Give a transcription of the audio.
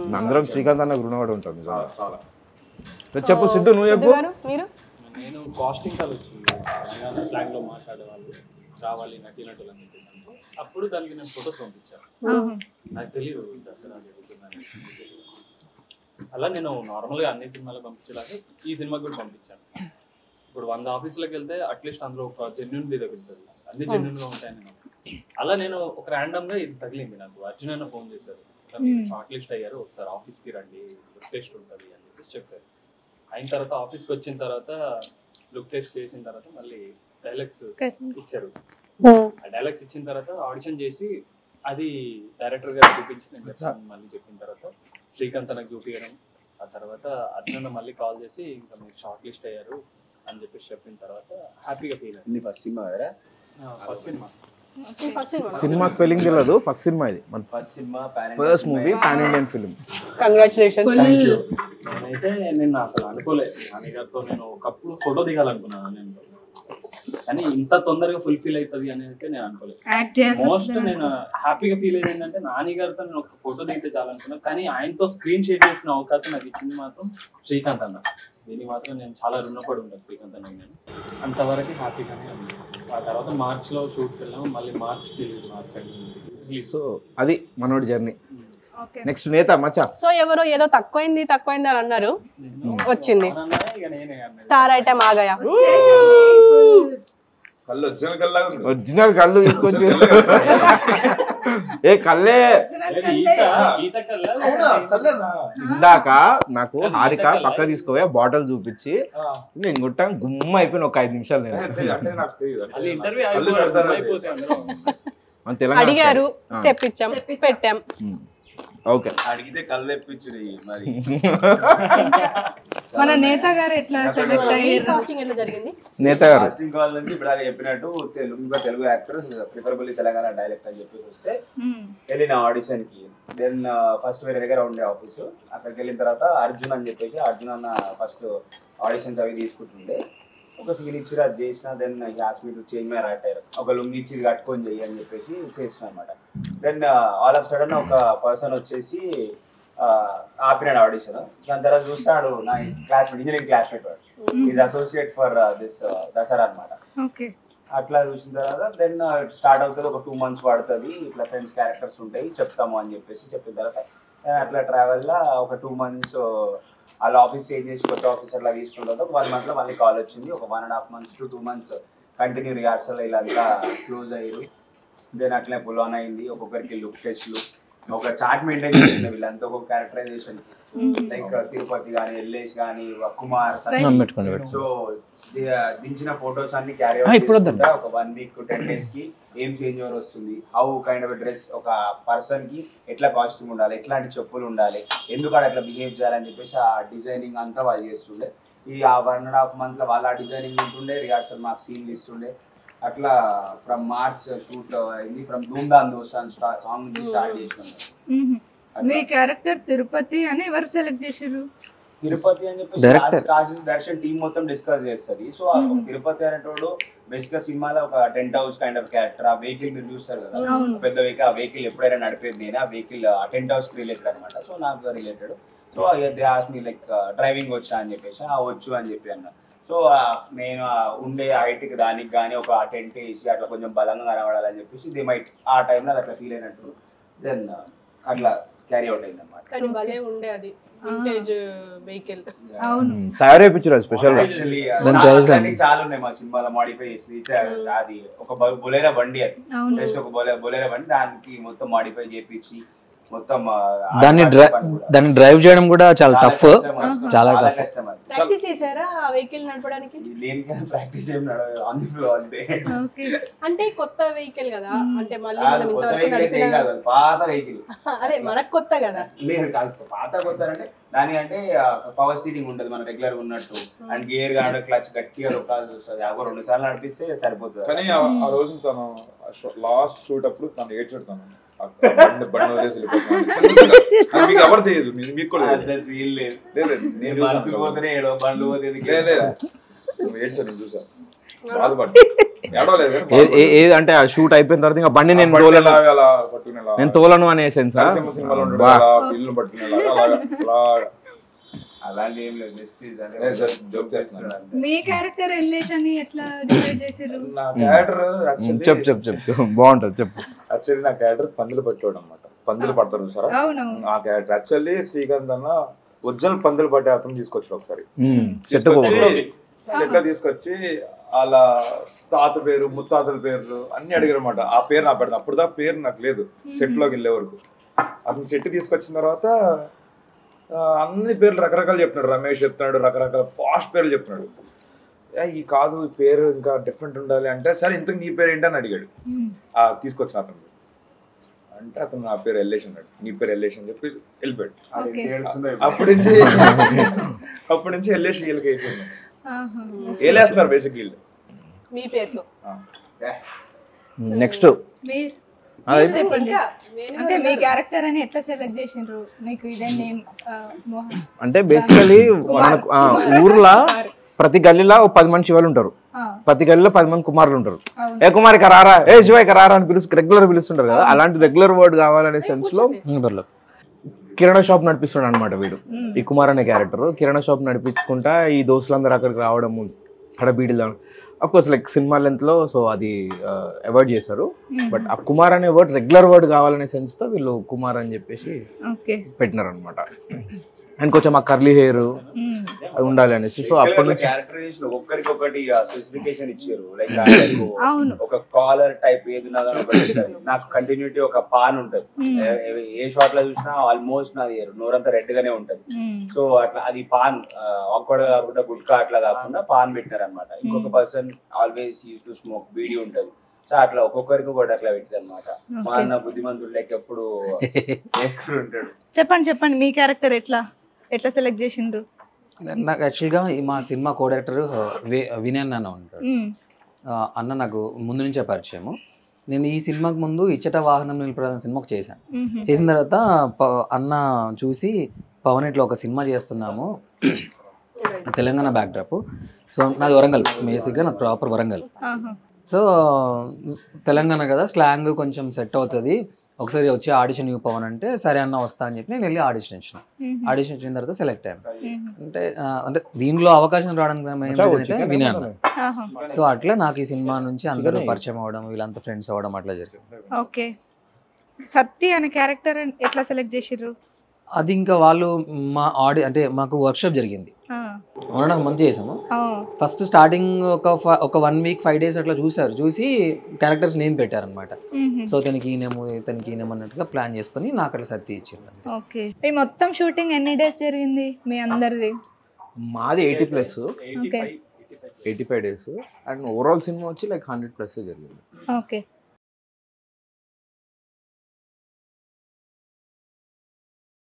అందరం శ్రీకాంత్ అన్న రుణపడి ఉంటాం చాలా. చెప్పు సిద్ధు, నువ్వు చెప్పు. నేను కాస్టింగ్ కాల్ వచ్చింది, తెలంగాణ స్లాంగ్ లో మాట్లాడేవాళ్ళు రావాలి నటీనటులు అని చెప్పేసి అనుకో. అప్పుడు దానికి నేను ఫొటోస్ పంపించాను. నాకు తెలియదు దసరా జరుగుతుందని. అలా నేను నార్మల్గా అన్ని సినిమాలకు పంపించేలాగా ఈ సినిమాకి కూడా పంపించాను. ఇప్పుడు 100 ఆఫీసులకు వెళ్తే అట్లీస్ట్ అందులో ఒక జెన్యున్ తగులుతుంది, అన్ని జెన్యున్గా ఉంటాయి. నేను అలా నేను ఒక ర్యాండమ్గా ఇది తగిలింది నాకు. అర్జున్ అన్న ఫోన్ చేశారు, ఇట్లా మీరు షార్ట్ లిస్ట్ అయ్యారు, ఒకసారి ఆఫీస్కి రండి, లుక్ టెస్ట్ ఉంటుంది అని చెప్పేసి చెప్పారు. అయిన తర్వాత ఆఫీస్కి వచ్చిన తర్వాత లుక్ టెస్ట్ చేసిన తర్వాత మళ్ళీ డైలాగ్స్ ఇచ్చారు. ఆ డైలాగ్స్ ఇచ్చిన తర్వాత ఆడిషన్ చేసి అది డైరెక్టర్ గారు చూపించి నేను చెప్పాను. మళ్ళీ చెప్పిన తర్వాత శ్రీకాంత్ నాకు చూపించడం, ఆ తర్వాత అర్జున్ మళ్ళీ కాల్ చేసి ఇంకా మీరు షార్ట్ లిస్ట్ అయ్యారు అని చెప్పేసి చెప్పిన తర్వాత హ్యాపీగా ఫీల్ అయింది. ఫస్ట్ సినిమా సినిమా స్పెల్లింగ్ తెలియదు, ఫస్ట్ సినిమా ఇది, మన first cinema, first movie, pan Indian film. Congratulations. నేనైతే నేను అసలు అనుకోలేదు నాని గారితో నేను ఒకప్పుడు ఫోటో దిగాలనుకున్నాను నేను, కానీ ఇంత తొందరగా ఫుల్ఫిల్ అవుతుంది అని అయితే నేను అనుకోలేదు. మోస్ట్ నేను హ్యాపీగా ఫీల్ అయ్యేది ఏంటంటే నాని గారితో నేను ఒక ఫోటో దిగితే చాలనుకున్నాను, కానీ ఆయనతో స్క్రీన్ షేర్ చేసిన అవకాశం నాకు ఇచ్చింది మాత్రం శ్రీకాంత్ అన్న. దీనికి మాత్రం నేను చాలా రుణపడి ఉంటాను శ్రీకాంత్ అన్న. నేను అంతవరకు హ్యాపీగానే ఉంది. ఆ తర్వాత మార్చ్లో షూట్కి వెళ్ళాము, మళ్ళీ మార్చ్ సో అది మనోడి జర్నీ. నెక్స్ట్ నేత మచ్చా. సో ఎవరో ఏదో తక్కువైంది అని అన్నారు, వచ్చింది స్టార్ ఐటమ్ ఆగయా. ఒరిజినల్ కళ్ళు తీసుకొచ్చి ఏ కళ్ళే ఇందాక నాకు హారిక పక్క తీసుకోవా బాటిల్ చూపించి నేను కొట్టాను, గుమ్మ అయిపోయిన ఒక 5 నిమిషాలు. నేను అడిగారు, తెప్పించాం, పెట్టాం. ఓకే, అడిగితే కళ్ళు తెప్పించు మరి. మన నేత గారు ఎట్లా సెలెక్ట్ అయ్యారు? కాస్టింగ్ ఎట్లా జరిగింది? నేత గారు కాస్టింగ్ కాల్ నుంచి ఇప్పుడు చెప్పినట్టు Telugu actor preferably Telangana dialect అని చెప్పేసి వస్తే వెళ్ళిన ఆడిషన్ కి. దెన్ ఫస్ట్ వేరే దగ్గర ఉండే ఆఫీసు, అక్కడికి వెళ్ళిన తర్వాత అర్జున్ అని చెప్పేసి అర్జున్ అన్న ఫస్ట్ ఆడిషన్స్ అవి తీసుకుంటుండే. ఒక సీన్ ఇచ్చి అది చేసిన, దెన్ హాస్పిటల్ చేంజ్ మీద అట్టారు, ఒక లుంగి ఇచ్చి కట్టుకొని చెయ్యి అని చెప్పేసి చేసిన అనమాట. దెన్ ఆల్ ఆఫ్ సడన్ ఒక పర్సన్ వచ్చేసి ఆపినాడు ఆడిషన్. దాని తర్వాత చూస్తాడు నా క్లాస్మేట్, ఇంజనీరింగ్ క్లాస్మేట్ వాడు, is associate for this Dasara అనమాట. అట్లా చూసిన తర్వాత దెన్ స్టార్ట్ అవుతుంది, ఒక 2 months పడుతుంది, ఇట్లా ఫ్రెండ్స్ క్యారెక్టర్స్ ఉంటాయి చెప్తాము అని చెప్పేసి చెప్పిన తర్వాత అట్లా ట్రావెల్లో ఒక 2 months వాళ్ళ ఆఫీస్ చేంజ్ చేసి కొత్త ఆఫీస్ అట్లా తీసుకున్న తర్వాత ఒక 1 monthలో మళ్ళీ కాల్ వచ్చింది. ఒక 1.5 months to 2 months continue rehearsal ఇలా అంతా క్లోజ్ అయ్యారు. దెన్ అట్లనే పుల్ అయింది, ఒక్కొక్కరికి లుక్ టెస్ట్లు, ఒక చార్ట్ మెయింటైన్ చేసింది వీళ్ళంతా, ఒక క్యారెక్టరైజేషన్ లైక్ తిరుపతి కానీ, ఎల్లేష్ కానీ, కుమార్. సో దించిన ఫొటోస్ అన్ని క్యారీ అవుట్ ఒక 1 week to 10 days కి ఏం చేంజ్ ఓవర్ వస్తుంది, హౌ కైండ్ ఆఫ్ డ్రెస్, ఒక పర్సన్ కి ఎట్లా కాస్ట్యూమ్ ఉండాలి, ఎట్లాంటి చెప్పులు ఉండాలి, ఎందుకు అట్లా బిహేవ్ చేయాలని చెప్పేసి ఆ డిజైనింగ్ అంతా వాళ్ళు చేస్తుండే. ఈ 1.5 months వాళ్ళ డిజైనింగ్ ఉంటుండే, రిహార్సల్ మాకు సీన్లు ఇస్తుండే. అట్లా ఫ్రమ్ మార్చ్ షూట్ అయింది, ఫ్రమ్ ధూమ్ధామ్ దోస్తాన్ సాంగ్ నుంచి స్టార్ట్ చేసినాం. మీ క్యారెక్టర్ తిరుపతి అని ఎవరు సెలెక్ట్ చేశారు? తిరుపతి అని చెప్పేసి డైరెక్షన్ టీమ్ మొత్తం డిస్కస్ చేస్తుంది. సో తిరుపతి అనేటోడు బేసిక్ గా సినిమాలో ఒక tent house kind of character. ఆ వెహికల్ మీరు చూస్తారు కదా, పెద్ద వెహికల్, ఆ వెహికల్ ఎప్పుడైనా నడిపేది నేను, ఆ వెహికల్ ఆ టెంట్ హౌస్ కి రిలేటెడ్ అనమాట. సో నాకు related. So they ask me like driving వచ్చా అని చెప్పేసి, వచ్చు అని చెప్పి అన్న. సో నేను ఉండే హైట్కి దానికి కానీ ఒక టెంట్ వేసి అట్లా కొంచెం బలంగా కనబడాలని చెప్పేసి దే మైట్ ఆ టైంలో అట్లా ఫీల్ అయినట్టు. దెన్ అట్లా క్యారీ అవుట్ అయింది అనమాట. కానీ భలే ఉండే అది వింటేజ్ వెహికల్. అవును, తయారైపించారు స్పెషల్ గా. చాలా ఉన్నాయి మా సినిమాలో మాడిఫై చేసి. అది ఒక బొలేరా బండి, అది జస్ట్ ఒక బొలేరా బండి, దానికి మొత్తం మాడిఫై చేపించి మొత్తం దాన్ని డ్రైవ్ చేయడం కూడా చాలా టఫ్, చాలా కష్టం. ప్రాక్టీస్ చేశారా ఆ వెహికల్ నడపడానికి? ప్రాక్టీస్ ఏం నడవదు, ఆన్ ది ఫ్లో అంతే. అంటే కొత్త వెహికల్ కదా, అంటే మళ్ళీ మనం ఇంతవరకు పాత వెహికల్. అదే మనకు కొత్త కదా. లేదు కాదు, పాత కొత్త అంటే దానికంటే పవర్ స్టీరింగ్ ఉంటుంది మన రెగ్యులర్ ఉన్నట్టు, అండ్ గేర్ కానీ క్లచ్ గట్టిగా రొక్కాల్సి వస్తుంది. అవి 2 సార్లు నడిపిస్తే సరిపోతుంది. కానీ ఆ రోజు తను లాస్ట్ షూట్ అప్పుడు తను ఏడ్చుతాను ఎవరు తెలియదు, మీకు కూడా ఏడ్చాను చూసా. బాధపడ్డా ఏడవలేదు కానీ అంటే ఆ షూట్ అయిపోయిన తర్వాత ఇంకా బండి నేను బాధపడ్డా. తోలను అలా పట్టుకునేలా నేను తోలను అనే సెన్సా సినిమాలో ఉంటాడు అలా ఇల్లు పట్టుకునేలాగా అలాగా అలాంటి ఏం లేదు, జస్ట్ జోక్ చేస్తున్నాడు. మీ క్యారెక్టర్ రిలేషన్ ఎట్లా డిసైడ్ చేసారు? నా క్యారెక్టర్ చెప్పు బాగుంటది చెప్పు. యాక్చువల్లీ నా క్యారెక్టర్ పందులు పట్టేవాడు అనమాట. పందులు పడతారు చూసారా, అవునవును. ఆ క్యారెక్టర్. యాక్చువల్లీ శ్రీకాంత్ అన్న ఒరిజినల్ పందులు పట్టే అతను తీసుకొచ్చాడు ఒకసారి. చెట్ల తీసుకొచ్చి అలా తాత పేరు ముత్తాతల పేర్లు అన్ని అడిగారు అనమాట. ఆ పేరు నా పెడతాను, అప్పుడు దా పేరు నాకు లేదు సెట్ లోకి వెళ్ళే వరకు. అతను సెట్ తీసుకొచ్చిన తర్వాత అన్ని పేర్లు రకరకాలు చెప్తున్నాడు. రమేష్ చెప్తున్నాడు, రకరకాల పాష్ పేర్లు చెప్తున్నాడు. ఈ కాదు ఈ పేరు ఇంకా డిఫరెంట్ ఉండాలి అంటే, సరే ఇంతకు నీ పేరు ఏంటని అడిగాడు తీసుకొచ్చిన అతను. అంటే అతను నా పేరు ఎల్లేష్ అన్నాడు. నీ పేరు ఎల్లేష్ అని చెప్పి వెళ్ళిపోయాడు. అప్పటి నుంచి ఎల్లేష్ వీళ్ళకి అయిపోయింది. వేలేస్తున్నారు బేసిక్ వీళ్ళు మీ పేరుతో. నెక్స్ట్ అంటే మీ క్యారెక్టర్ అని ఎట్లా సెలెక్ట్ చేసిండ్రు? మీకు ఇదే నేమ్ అంటే బేసికలీ మనకు ఊర్లో ప్రతి గల్లీలో 10 మంది శివాలు ఉంటారు, ప్రతి గల్లీలో 10 మంది కుమారులు ఉంటారు. ఏ కుమారికి రారా, ఏ శివాయికి రారా అని రెగ్యులర్ పిలుస్తుంటారు కదా. అలాంటి రెగ్యులర్ వర్డ్ కావాలనే సెన్స్ లో కిరాణా షాప్ నడిపిస్తున్నాడు అనమాట వీడు. ఈ కుమార్ అనే క్యారెక్టర్ కిరాణా షాప్ నడిపించుకుంటా ఈ దోస్తులందరూ అక్కడికి రావడము, అక్కడ బీడీలు of course like cinema length లో, సో అది అవాయిడ్ చేశారు. బట్ ఆ కుమార్ అనే వర్డ్ రెగ్యులర్ వర్డ్ కావాలనే సెన్స్ తో వీళ్ళు కుమార్ అని చెప్పేసి పెట్టినారు అనమాట. అండ్ కొంచెం ఆ కర్లీ హెయిర్ ఉండాలి అనేసి. సో అప్పటి నుంచి క్యారెక్టరైజేషన్ ఒక్కరికొకటి స్పెసిఫికేషన్ ఇచ్చారు. లైక్ ఒక కాలర్ టైప్ ఏది నాకు కంటిన్యూటీ ఒక పాన్ ఉంటది. ఏ షాట్ లో చూసినా ఆల్మోస్ట్ నాది నోరంతా రెడ్ గానే ఉంటది. సో అట్లా అది పాన్ ఆక్వర్డ్ కాకుండా గుట్కా అట్లా కాకుండా పాన్ పెట్టినారు అనమాట. ఇంకొక person always use to smoke, beedi ఉంటది. సో అట్లా ఒక్కొక్కరికి ఒకటి అట్లా పెట్టింది అనమాట. మా అన్న బుద్ధిమంతుడు లెక్క ఎప్పుడు వేసుకుని ఉంటాడు. చెప్పండి మీ క్యారెక్టర్ ఎట్లా సెలెక్ట్ చేసిండ్రు? నాకు యాక్చువల్గా మా సినిమా కో డైరెక్టర్ వినయ్ అన్న ఉంటాడు. అన్న నాకు ముందు నుంచే పరిచయము. నేను ఈ సినిమాకి ముందు ఇచ్చట వాహనం నిలిపడం సినిమాకు చేశాను. చేసిన తర్వాత అన్న చూసి పవన్ ఇట్లా ఒక సినిమా చేస్తున్నాము, తెలంగాణ బ్యాక్డ్రాప్. సో నాది వరంగల్, బేసిక్గా నాకు ప్రాపర్ వరంగల్. సో తెలంగాణ కదా, స్లాంగ్ కొంచెం సెట్ అవుతుంది, ఒకసారి వచ్చి ఆడిషన్ ఇవ్వు పవన్ అంటే సరే అన్న వస్తా అని చెప్పి నేను వెళ్ళి ఆడిషన్ ఇచ్చిన. ఆడిషన్ ఇచ్చిన తర్వాత సెలెక్ట్ అయ్యాను. అంటే దీనిలో అవకాశం రావడానికి అయితే వినయ్ అన్న. సో అట్లా నాకు ఈ సినిమా నుంచి అందరూ పరిచయం అవ్వడం, వీళ్ళంతా ఫ్రెండ్స్ అవ్వడం అట్లా జరిగింది. ఓకే, సత్తి అనే క్యారెక్టర్ ఎట్లా సెలెక్ట్ చేసిర్రు? అది ఇంకా వాళ్ళు మా అంటే మాకు వర్క్షాప్ జరిగింది, 1.5 months చేసాము. ఫస్ట్ స్టార్టింగ్ ఒక 1 week 5 days అట్లా చూసి క్యారెక్టర్స్ నేమ్ పెట్టారనమాట. సో తనకి ఈనేమో అన్నట్టుగా ప్లాన్ చేసుకుని నాకు అట్లా సత్తి ఇచ్చింది. ఓకే, ఈ మొత్తం షూటింగ్ ఎన్ని డేస్ జరిగింది మీ అందరిది? మాది 80+, 85 days. అండ్ ఓవరాల్ సినిమా వచ్చి లైక్ 100+ జరిగింది. ఓకే,